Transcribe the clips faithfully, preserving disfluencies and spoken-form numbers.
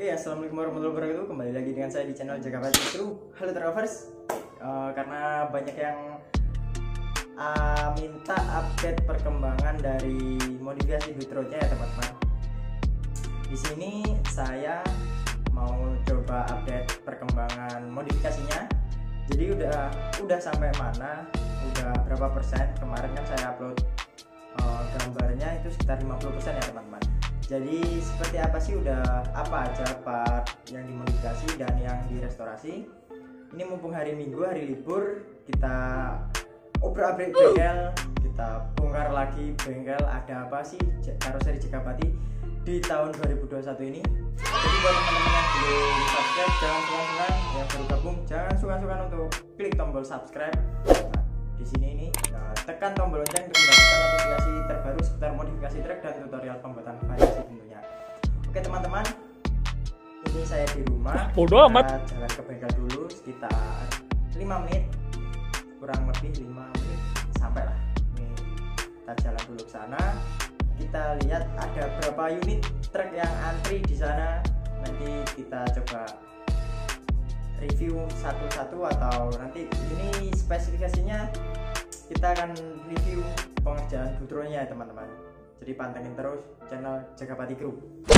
Oke, assalamualaikum warahmatullahi wabarakatuh. Kembali lagi dengan saya di channel Jagapati Crew. Halo Travers, uh, karena banyak yang uh, minta update perkembangan dari modifikasi Dutronya ya teman-teman. Di sini saya mau coba update perkembangan modifikasinya. Jadi udah udah sampai mana, udah berapa persen. Kemarin kan saya upload uh, gambarnya itu sekitar lima puluh persen ya teman-teman. Jadi seperti apa sih, udah apa aja part yang dimodifikasi dan yang direstorasi. Ini mumpung hari Minggu, hari libur, kita obrak-abrik bengkel, kita bongkar lagi bengkel ada apa sih karoseri Jagapati di tahun dua ribu dua puluh satu ini. Jadi buat teman-teman yang belum subscribe, jangan sungkan-sungkan, yang baru gabung jangan sungkan-sungkan untuk klik tombol subscribe. Nah, di sini ini nah, tekan tombol lonceng untuk mendapatkan notifikasi terbaru seputar modifikasi trek dan tutorial pembuatan variasi tentunya. Oke teman-teman, ini saya di rumah. Bodoh amat. Jalan ke bengkel dulu sekitar lima menit, kurang lebih lima menit sampai lah. Nih, kita jalan dulu ke sana. Kita lihat ada berapa unit truk yang antri di sana. Nanti kita coba review satu-satu, atau nanti ini spesifikasinya kita akan review pengerjaan Dutronya ya teman-teman. Jadi pantengin terus channel Jagapati Crew.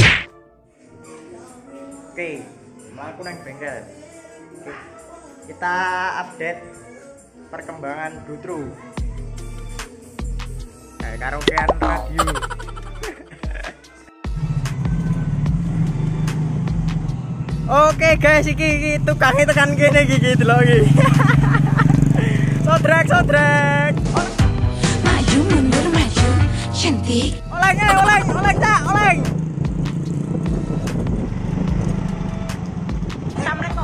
Oke, melaku nang bengkel. Oke, kita update perkembangan Dutro. Kayak karaokean radio. Oke guys, iki iki tukangnya tekan kene iki gitu loh iki. Sodrek sodrek. Maju mundur maju, cantik. Oleng eh, oleng, oleng cak, oleng. Assalamualaikum.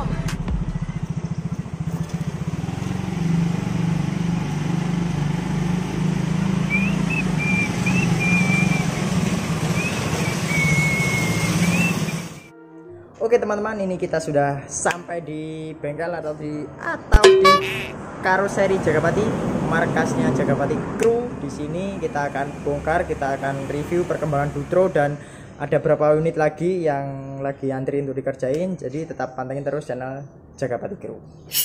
Oke teman-teman, ini kita sudah sampai di bengkel atau di atau di karoseri Jagapati, markasnya Jagapati Crew. Di sini kita akan bongkar, kita akan review perkembangan Dutro dan ada berapa unit lagi yang lagi antri untuk dikerjain. Jadi tetap pantengin terus channel Jagapati Crew.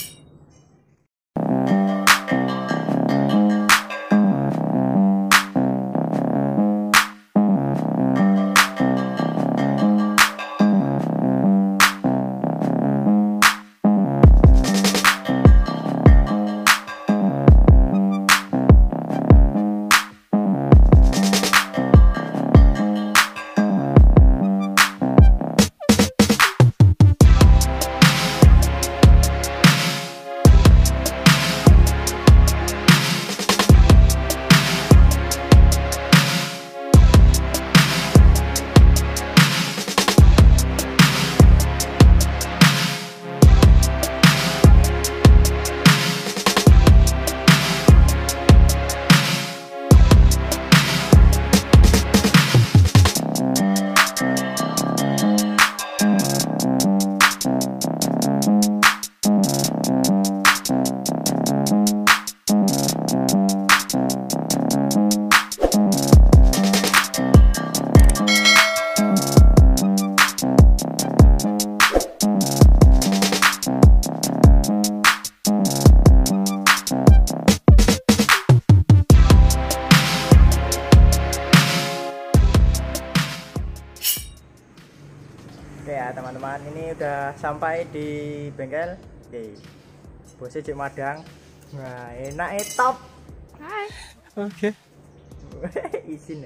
Oke ya teman-teman, ini udah sampai di bengkel. Oke, bosnya cek madang. Nah enak eh, top. Hai. Oke. Isin ya.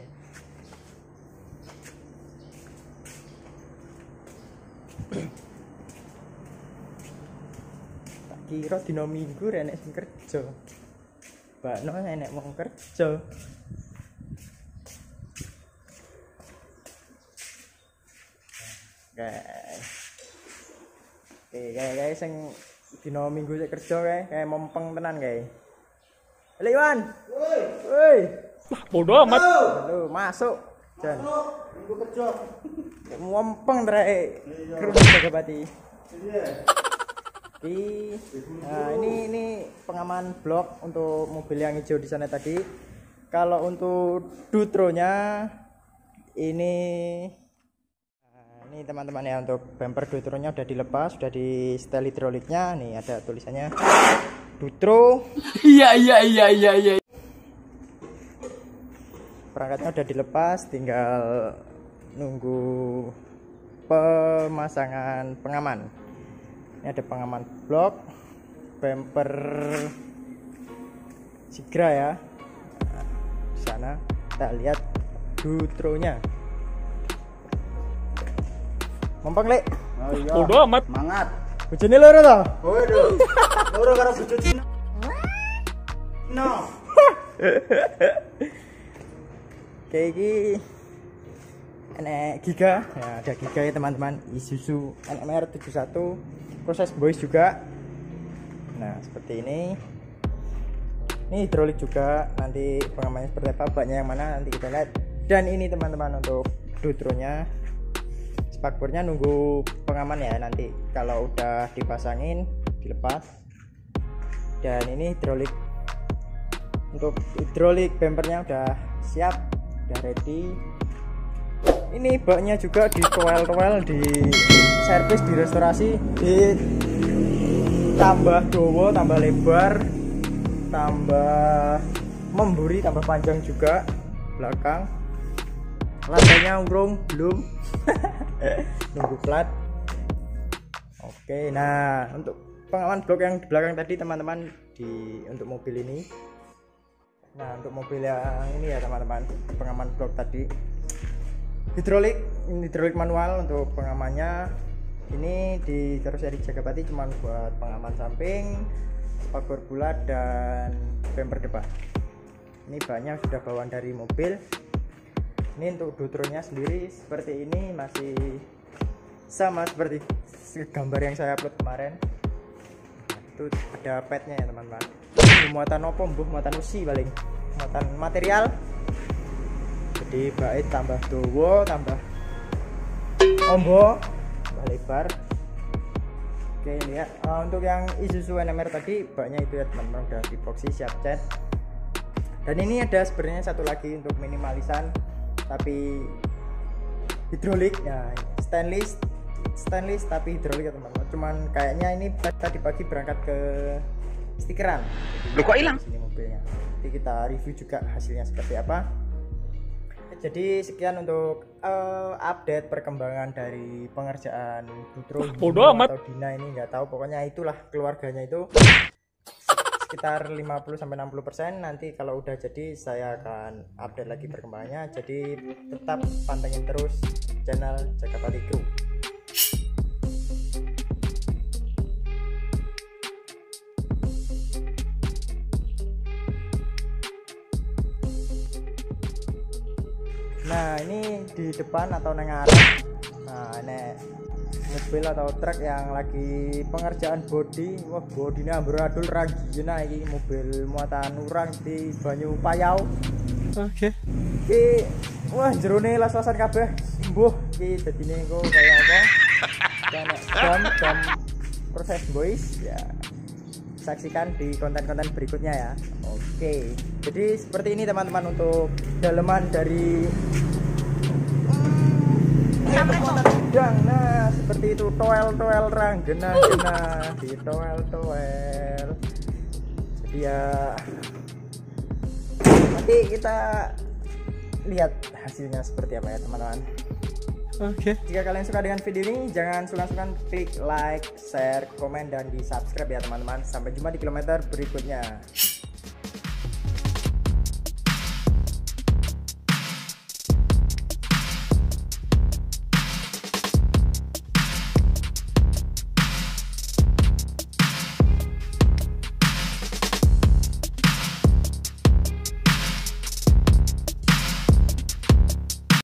Tak kira dino minggu renek sing kerja. Bakno enek mau kerja. Guys, oke guys, guys, yang dino minggu saya kerja guys, kayak mempeng tenan guys. Halo Iwan, woi, woi, Bodoh amat. halo masuk, Jan. Minggu kerja, mempeng terai, kerja Jagapati. Nah ini ini pengaman blok untuk mobil yang hijau di sana tadi. Kalau untuk Dutronya ini Ini teman-teman ya, untuk bumper Dutro-nya udah dilepas, sudah di setel hidroliknya. Nih ada tulisannya Dutro. Iya iya iya iya iya. Perangkatnya udah dilepas, tinggal nunggu pemasangan pengaman. Ini ada pengaman blok, bumper Sigra ya. Nah, di sana kita lihat Dutro-nya. Mompang lek. Oh iya. Bodoh amat. Semangat. Bojone loro to? Waduh. Loro karo bojo Cina. No. Kayak gini enek Giga, ya ada Giga ya teman-teman, Isuzu N M R tujuh puluh satu, proses boys juga. Nah seperti ini. Ini hidrolik juga, nanti pengamannya seperti apa, baknya yang mana nanti kita lihat. Dan ini teman-teman untuk Dutro-nya, spakbornya nunggu pengaman ya, nanti kalau udah dipasangin dilepas. Dan ini hidrolik, untuk hidrolik bumpernya udah siap, udah ready. Ini baknya juga di toel-toel, di servis, di restorasi, di tambah dowo, tambah lebar, tambah memburi, tambah panjang juga belakang. Lantainya urung belum. Nunggu plat. Oke, nah untuk pengaman blok yang di belakang tadi teman-teman, di untuk mobil ini. Nah untuk mobil yang ini ya teman-teman, pengaman blok tadi hidrolik, ini hidrolik manual untuk pengamannya. Ini di karoseri Jagapati cuman buat pengaman samping, spakbor bulat, dan bumper depan. Ini banyak sudah bawaan dari mobil. Ini untuk Dutro-nya sendiri seperti ini, masih sama seperti gambar yang saya upload kemarin. Nah, itu ada petnya ya teman-teman. Muatan opo mbuh, muatan usi paling, muatan material. Jadi bait tambah dowo, tambah ombo, tambah lebar. Oke lihat, uh, untuk yang Isuzu N M R tadi baknya itu ya teman-teman, udah di boxy siap cat. Dan ini ada sebenarnya satu lagi untuk minimalisan, tapi hidrolik ya, stainless stainless tapi hidrolik ya teman-teman. Cuman kayaknya ini tadi pagi berangkat ke stikeran. Loh kok hilang? Sini mobilnya. Nanti kita review juga hasilnya seperti apa. Jadi sekian untuk uh, update perkembangan dari pengerjaan Dutro Bodoh amat. atau Dina ini, nggak tahu, pokoknya itulah keluarganya itu sekitar lima puluh sampai enam puluh persen. Nanti kalau udah jadi saya akan update lagi perkembangannya. Jadi tetap pantengin terus channel Jagapati Crew. Nah ini di depan atau neng arah, nah ini mobil atau truk yang lagi pengerjaan bodi. Wah bodinya amburadul ragina, ini mobil muatan urang di Banyu Payau. Oke. Iki wah jerone las-lasan kabeh. Mbuh iki dadine engko kaya apa? Dan jam jam proses boys ya. Saksikan di konten-konten berikutnya ya. Oke. Jadi seperti ini teman-teman untuk daleman dari udang. Nah seperti itu, toel-toel rang gena-gena di toel-toel. Jadi ya nanti kita lihat hasilnya seperti apa ya teman-teman. Oke. Jika kalian suka dengan video ini, jangan sungkan-sungkan klik like, share, komen, dan di subscribe ya teman-teman. Sampai jumpa di kilometer berikutnya.